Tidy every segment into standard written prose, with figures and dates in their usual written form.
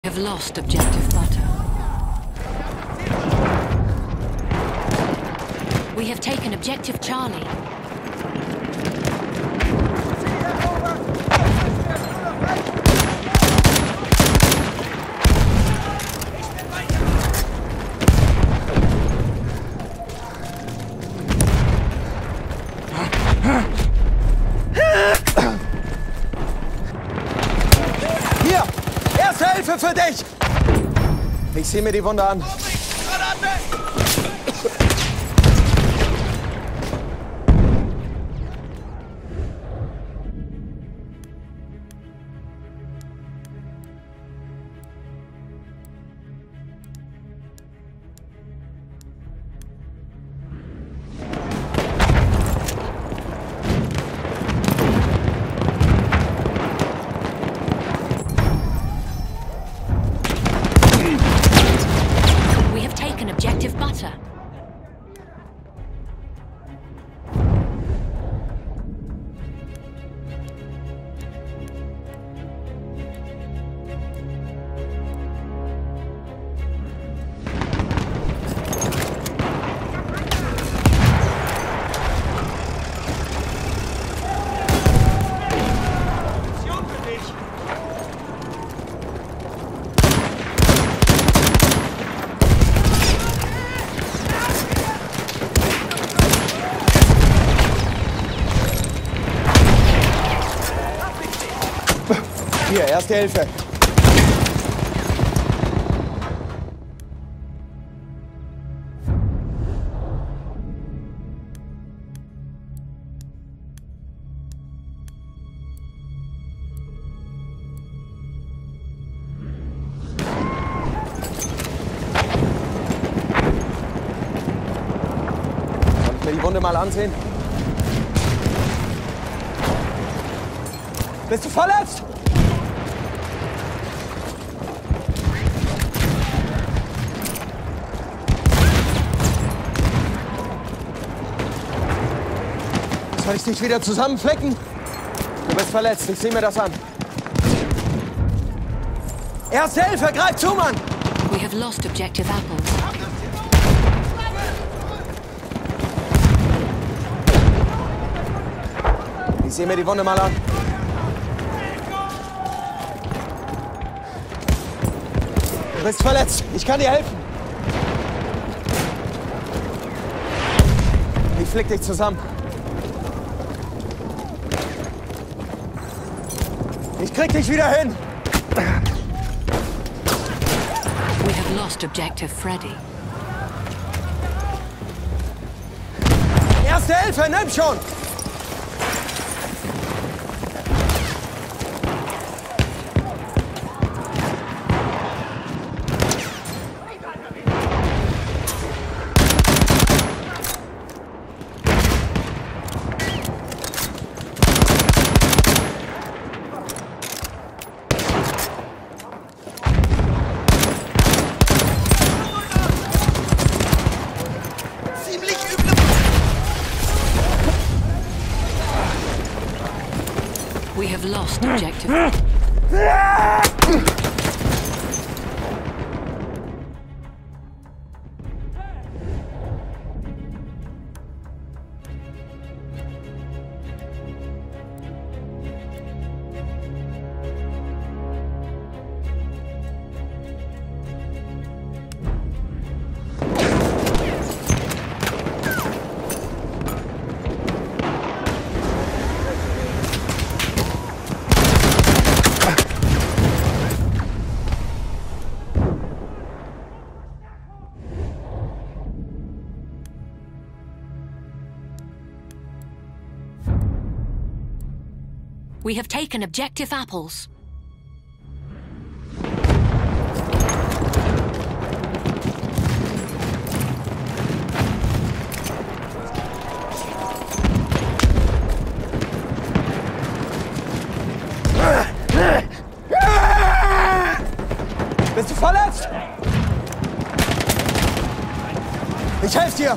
Have lost objective butter. We have taken objective Charlie. Hier! Erste Hilfe für dich! Ich sehe mir die Wunde an. Objective butter. Hier, erste Hilfe. Kann ich mir die Wunde mal ansehen? Bist du verletzt? Soll ich dich wieder zusammenflecken? Du bist verletzt, ich sehe mir das an. Erste Hilfe, greif zu, Mann! We have lost objective apples. Ich sehe mir die Wunde mal an. Du bist verletzt, ich kann dir helfen. Ich flick dich zusammen. Ich krieg dich wieder hin! We have lost objective Freddy. Erste Hilfe, nimm schon! We have lost objective. We have taken objective apples. Bist du verletzt? Ich helfe dir!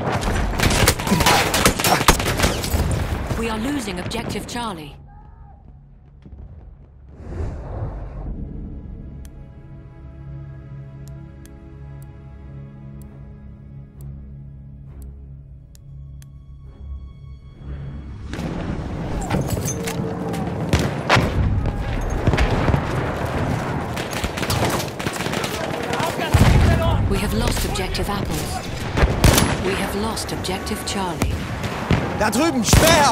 We are losing objective Charlie. have lost objective apples. We have lost objective Charlie. Da drüben, Speer!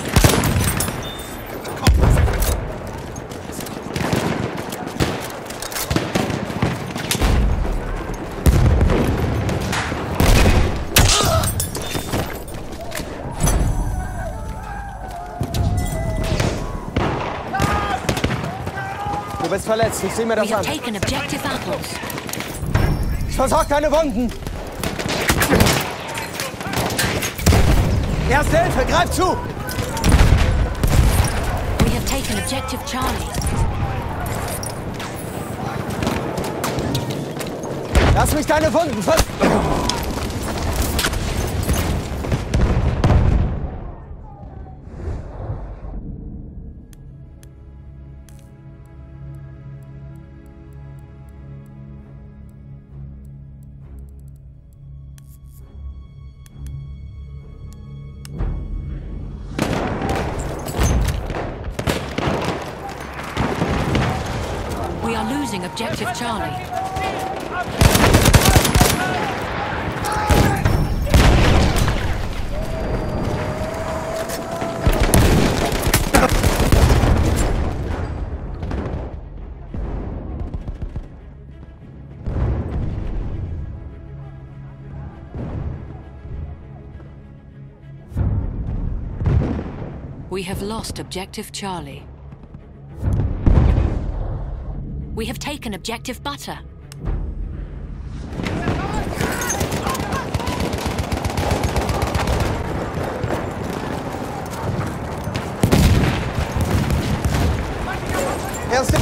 Du bist verletzt, ich sehe mir We das have an. taken objective apples. Ich versorge deine Wunden. Erste Hilfe, greif zu! We have taken objective Charlie. Lass mich deine Wunden ver... We are losing objective Charlie. We have lost objective Charlie. We have taken objective Butter. Erste...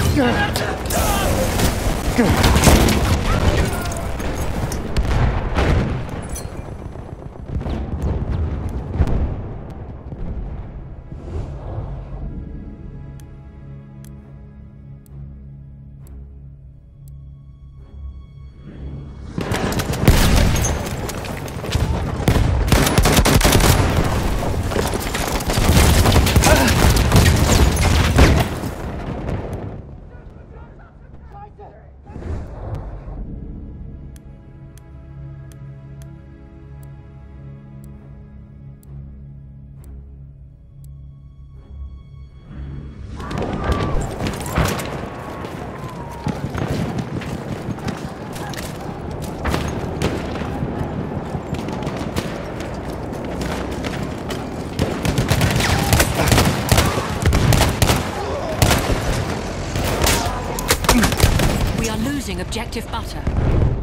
We are losing objective Butter.